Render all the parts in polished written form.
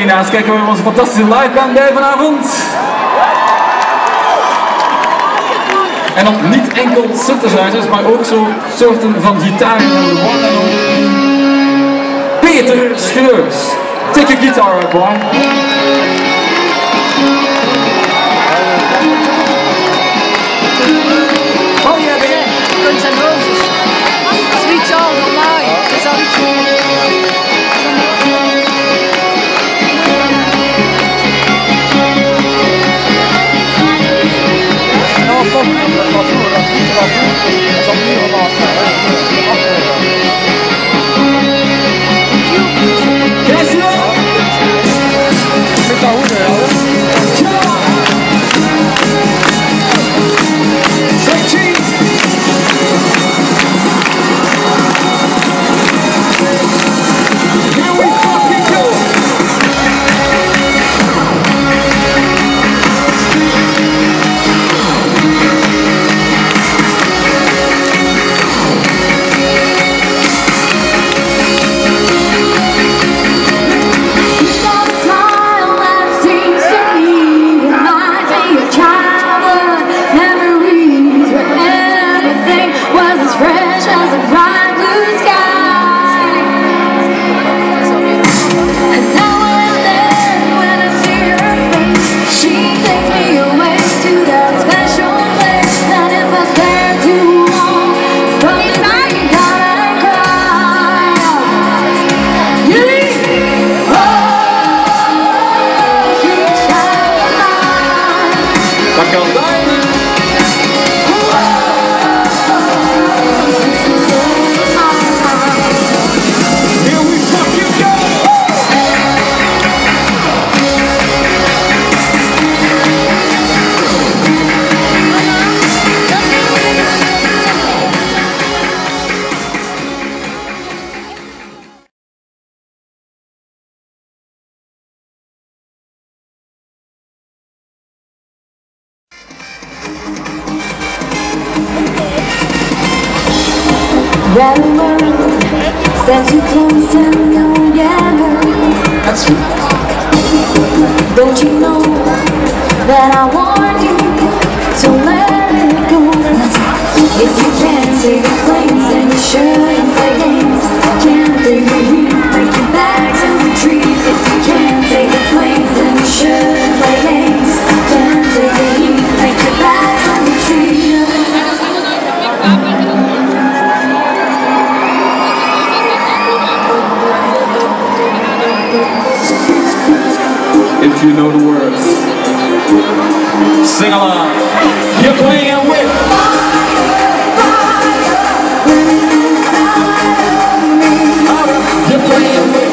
Hiernaast kijken we onze fantastische live band bij vanavond. En nog niet enkel synthesizers, maar ook zo soorten van gitaren. Peter Schreurs. Take your guitar up, boy. Oh yeah, baby. Guns N' Roses. Sweet Child of Mine. Is that that word that you close and know, yeah. That's right. Don't you know that I warned you to let it go? If you can't take the flames, then you shouldn't play games. Can't take the heat, break your bags and retreat. If you can't take the flames, then you shouldn't play games. Can't take the heat, break your bags and retreat. If you know the words, sing along. You're playing with you're playing with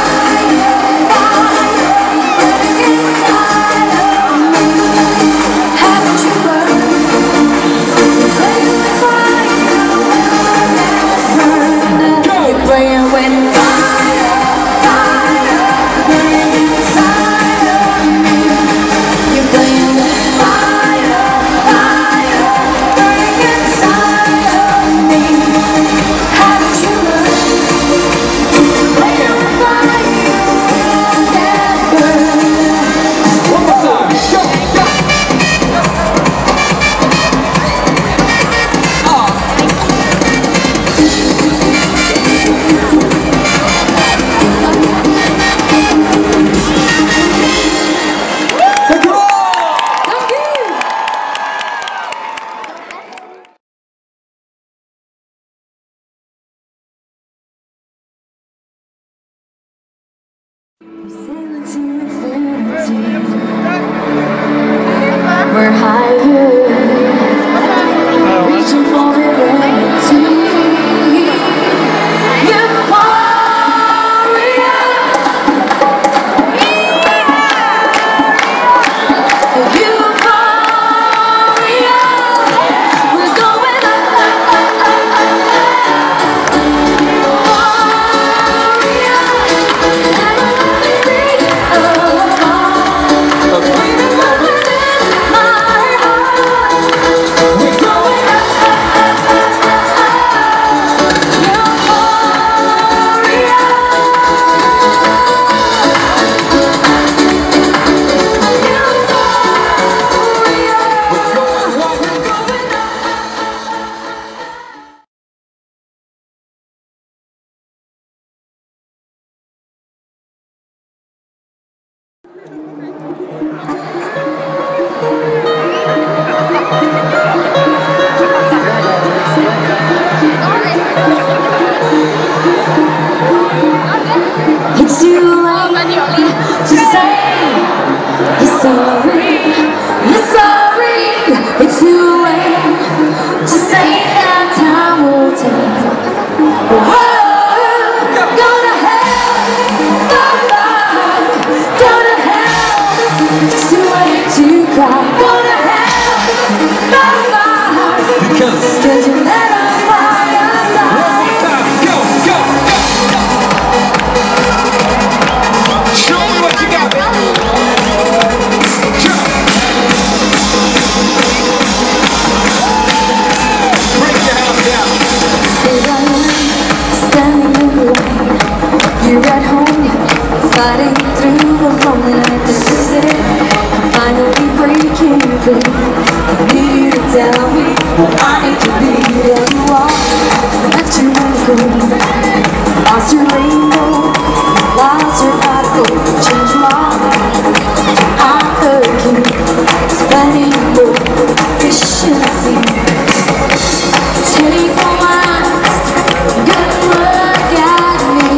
we're higher, reaching for reality. Euphoria, euphoria, we're going up. Euphoria, and I'm my heart. sorry, you're sorry. It's too late to say that time will take. Whoa, go to hell, go to hell. It's too late to cry. Go to hell, because you let a fire die. Go, go, go. Show me what you got, baby. Break your house down. Standing in the rain, you're at home, fighting through the lonely night. This is it, I'm finally breaking free. I need you to tell me what I need to be. There you are, left you in the cold. Lost your rainbow, lost your heart, go change your heart. I heard you spending your efficiency. Take my last good look at me.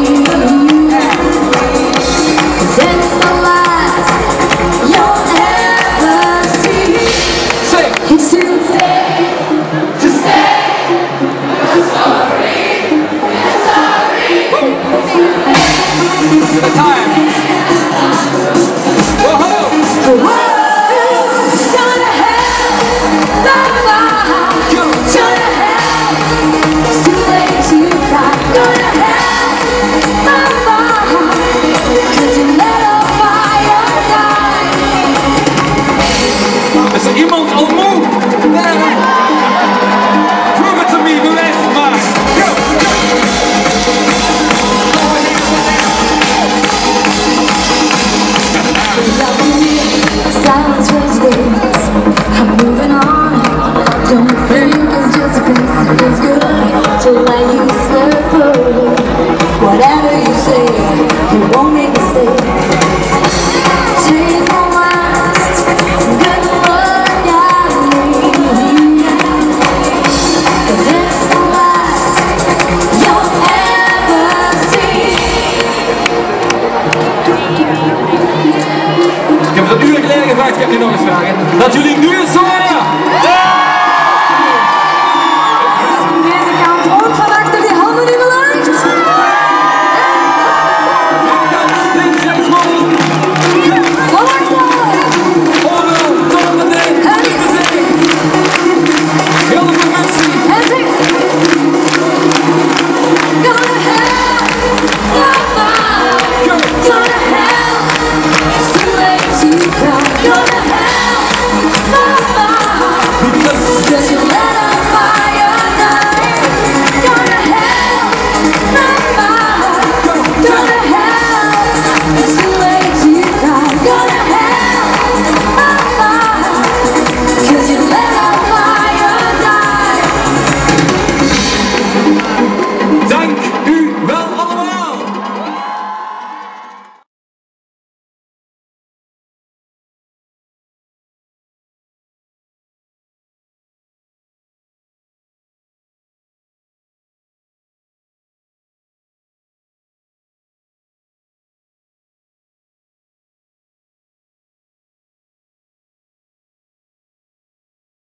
It's the last you'll ever see. Sing. It's too late to say you're sorry, you're sorry. The time. Whoa. Whoa, go to hell, go to hell. It's too late to cry. Go to hell, because you let a fire die. Is er iemand al moe? Prove it to me, bewijs het maar. Go, go. Silence was waves. I'm moving on. Don't think it's just a piece. It feels good to let you slip away. Whatever you say, you won't make a mistake. Take my last good look at me. It's the last you'll ever see. Ik heb het 1 uur geleden gevraagd, ik heb nu nog eens vragen. Dat jullie nu eens horen!